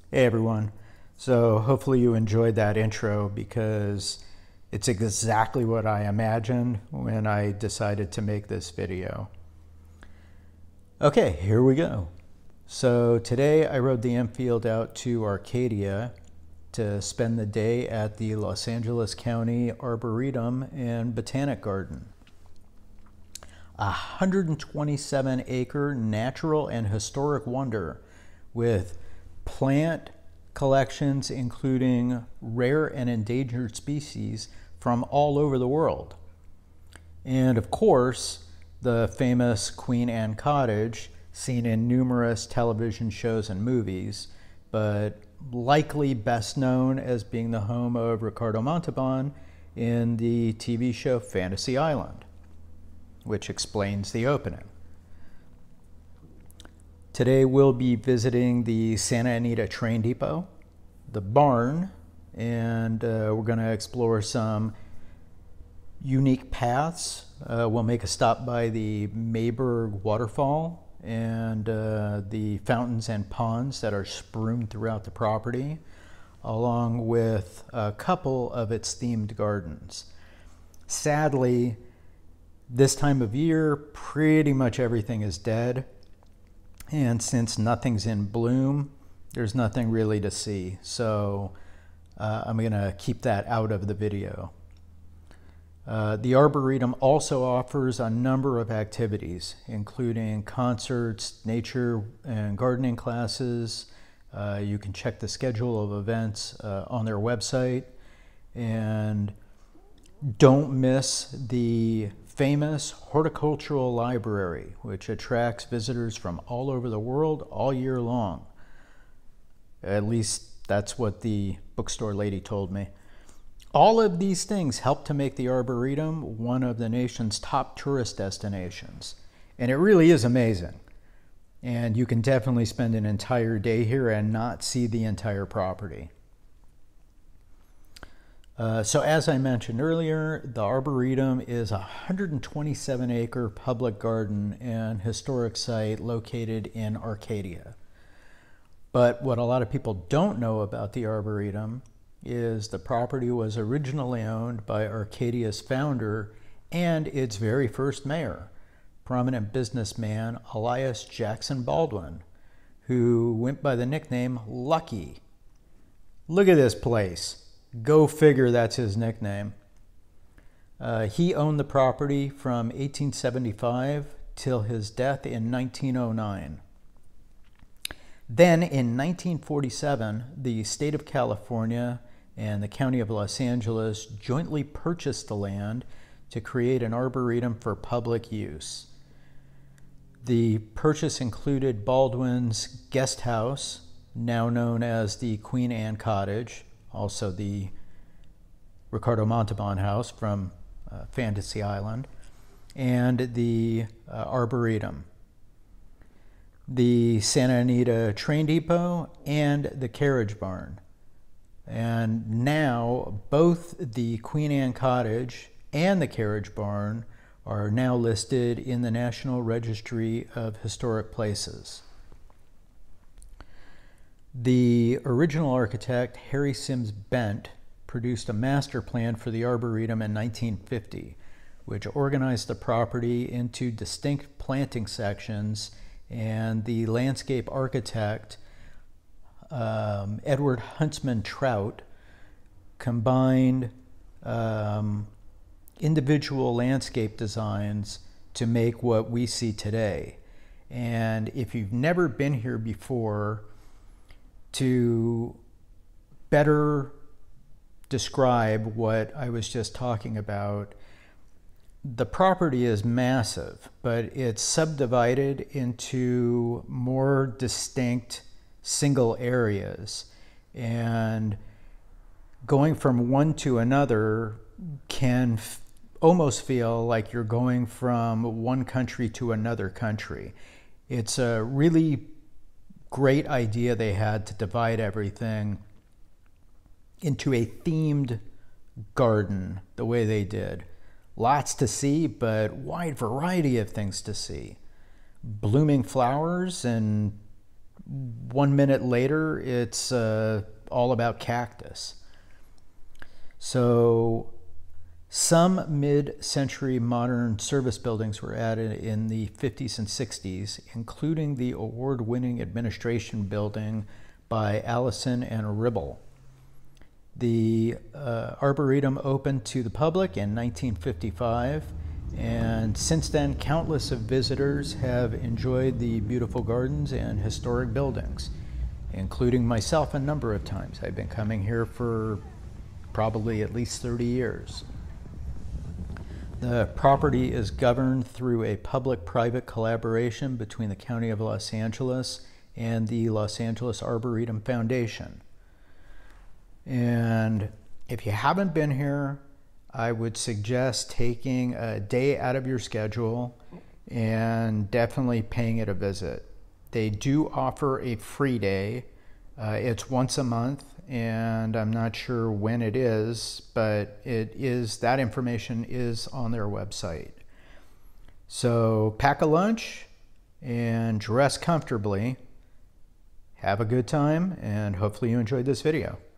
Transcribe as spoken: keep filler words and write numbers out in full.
Hey everyone. So hopefully you enjoyed that intro because it's exactly what I imagined when I decided to make this video. Okay, here we go. So today I rode the Enfield out to Arcadia to spend the day at the Los Angeles County Arboretum and Botanic Garden. A one hundred twenty-seven acre natural and historic wonder with plant collections including rare and endangered species from all over the world. And of course, the famous Queen Anne Cottage, seen in numerous television shows and movies, but likely best known as being the home of Ricardo Montalban in the T V show Fantasy Island, which explains the opening. Today we'll be visiting the Santa Anita train depot, the barn, and uh, we're going to explore some unique paths. Uh, we'll make a stop by the Mayberg waterfall and uh, the fountains and ponds that are strewn throughout the property, along with a couple of its themed gardens. Sadly, this time of year, pretty much everything is dead. And since nothing's in bloom, there's nothing really to see. So uh, I'm going to keep that out of the video. Uh, the Arboretum also offers a number of activities, including concerts, nature and gardening classes. Uh, you can check the schedule of events uh, on their website. And don't miss the famous horticultural library, which attracts visitors from all over the world all year long. At least that's what the bookstore lady told me. All of these things help to make the Arboretum one of the nation's top tourist destinations. And it really is amazing. And you can definitely spend an entire day here and not see the entire property. Uh, so as I mentioned earlier, the Arboretum is a one hundred twenty-seven acre public garden and historic site located in Arcadia. But what a lot of people don't know about the Arboretum is the property was originally owned by Arcadia's founder and its very first mayor, prominent businessman Elias Jackson Baldwin, who went by the nickname Lucky. Look at this place. Go figure that's his nickname. Uh, he owned the property from eighteen seventy-five till his death in nineteen oh nine. Then in nineteen forty-seven, the state of California and the county of Los Angeles jointly purchased the land to create an arboretum for public use. The purchase included Baldwin's guest house, now known as the Queen Anne Cottage, also the Ricardo Montalban house from uh, Fantasy Island, and the uh, Arboretum, the Santa Anita train depot, and the Carriage Barn. And now both the Queen Anne Cottage and the Carriage Barn are now listed in the National Registry of Historic Places. The original architect, Harry Sims Bent, produced a master plan for the Arboretum in nineteen fifty, which organized the property into distinct planting sections, and the landscape architect, um, Edward Huntsman Trout, combined um, individual landscape designs to make what we see today. And if you've never been here before, to better describe what I was just talking about, the property is massive, but it's subdivided into more distinct single areas. And going from one to another can f- almost feel like you're going from one country to another country. It's a really great idea they had to divide everything into a themed garden the way they did. Lots to see, but wide variety of things to see. Blooming flowers and one minute later, it's uh, all about cactus. So some mid-century modern service buildings were added in the fifties and sixties, including the award-winning administration building by Allison and Ribble. The uh, Arboretum opened to the public in nineteen fifty-five, and since then countless of visitors have enjoyed the beautiful gardens and historic buildings, including myself a number of times. I've been coming here for probably at least thirty years. The property is governed through a public-private collaboration between the County of Los Angeles and the Los Angeles Arboretum Foundation. And if you haven't been here, I would suggest taking a day out of your schedule and definitely paying it a visit. They do offer a free day. Uh, it's once a month, and I'm not sure when it is, but it is, that information is on their website. So pack a lunch and dress comfortably. Have a good time, and hopefully you enjoyed this video.